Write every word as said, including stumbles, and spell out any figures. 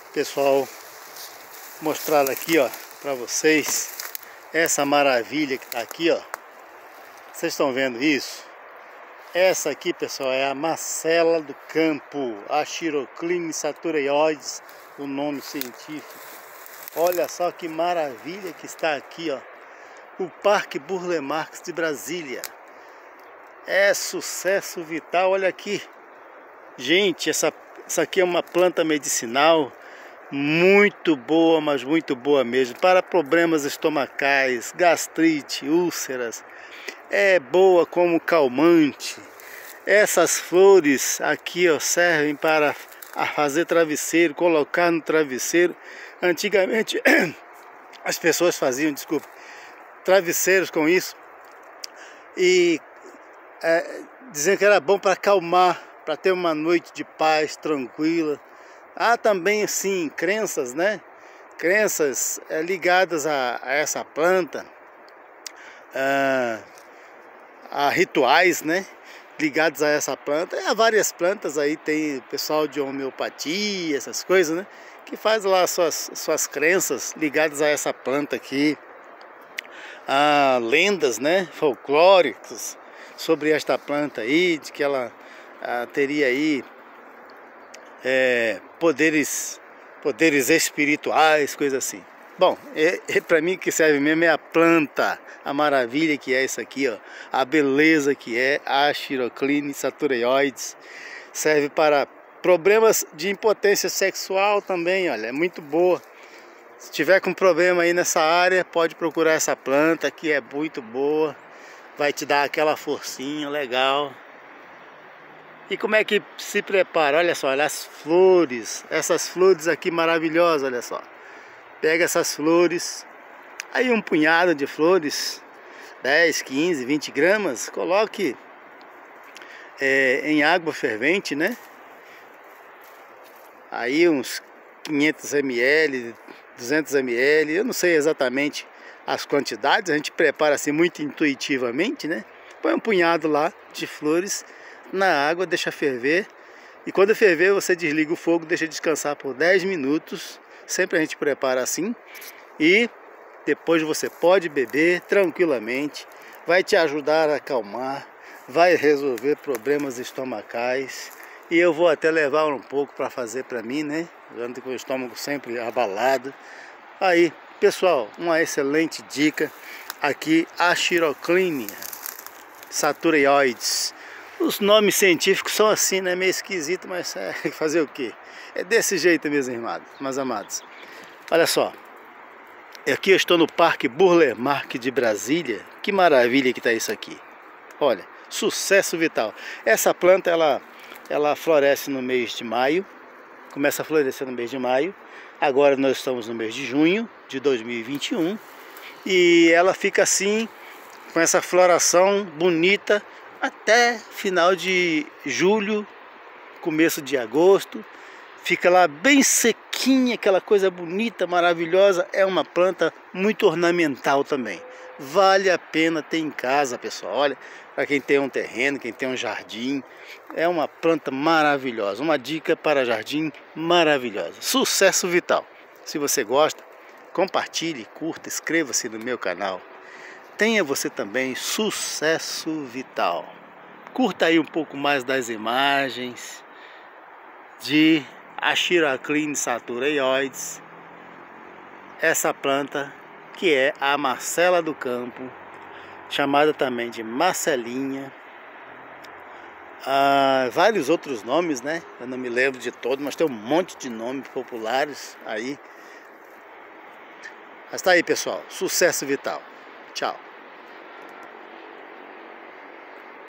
Pessoal, mostrar aqui, ó, para vocês essa maravilha que tá aqui, ó. Vocês estão vendo isso? Essa aqui, pessoal, é a macela do campo, a Xirocline satureioides, o nome científico. Olha só que maravilha que está aqui, ó, o Parque Burle Marx de Brasília. É sucesso vital, olha aqui. Gente, essa, essa aqui é uma planta medicinal muito boa, mas muito boa mesmo, para problemas estomacais, gastrite, úlceras. É boa como calmante. Essas flores aqui, ó, servem para fazer travesseiro, colocar no travesseiro. Antigamente as pessoas faziam, desculpa, travesseiros com isso e é, diziam que era bom para acalmar, para ter uma noite de paz tranquila. Há também, sim, crenças, né? Crenças é, ligadas a, a essa planta, a, a rituais, né? Ligados a essa planta. E há várias plantas aí, tem o pessoal de homeopatia, essas coisas, né? Que faz lá suas, suas crenças ligadas a essa planta aqui. Há lendas, né? Folclóricas sobre esta planta aí, de que ela ah, teria aí É, poderes, poderes espirituais, coisa assim. Bom, é, é para mim que serve mesmo é a planta, a maravilha que é isso aqui, ó, a beleza que é a Xirocline satureioides. Serve para problemas de impotência sexual também, olha, é muito boa. Se tiver com problema aí nessa área, pode procurar essa planta que é muito boa, vai te dar aquela forcinha legal. E como é que se prepara? Olha só, olha as flores, essas flores aqui maravilhosas, olha só. Pega essas flores, aí um punhado de flores, dez, quinze, vinte gramas, coloque é, em água fervente, né? Aí uns quinhentos mililitros, duzentos mililitros, eu não sei exatamente as quantidades, a gente prepara assim muito intuitivamente, né? Põe um punhado lá de flores na água, deixa ferver, e quando ferver você desliga o fogo, deixa descansar por dez minutos, sempre a gente prepara assim, e depois você pode beber tranquilamente, vai te ajudar a acalmar, vai resolver problemas estomacais, e eu vou até levar um pouco para fazer para mim, né, eu ando com o estômago sempre abalado. Aí, pessoal, uma excelente dica aqui, a Xirocline satureioides. Os nomes científicos são assim, né? Meio esquisito, mas é fazer o quê? É desse jeito, meus irmãos, meus amados. Olha só. Aqui eu estou no Parque Burle Marx de Brasília. Que maravilha que tá isso aqui. Olha, sucesso vital. Essa planta, ela, ela floresce no mês de maio. Começa a florescer no mês de maio. Agora nós estamos no mês de junho de dois mil e vinte e um. E ela fica assim, com essa floração bonita, até final de julho, começo de agosto. Fica lá bem sequinha, aquela coisa bonita, maravilhosa. É uma planta muito ornamental também. Vale a pena ter em casa, pessoal. Olha, para quem tem um terreno, quem tem um jardim, é uma planta maravilhosa. Uma dica para jardim maravilhosa. Sucesso vital. Se você gosta, compartilhe, curta, inscreva-se no meu canal. Tenha você também sucesso vital. Curta aí um pouco mais das imagens de a Xirocline satureioides, essa planta que é a macela do campo, chamada também de macelinha. Ah, vários outros nomes, né? Eu não me lembro de todos, mas tem um monte de nomes populares aí. Mas tá aí, pessoal. Sucesso vital. Tchau.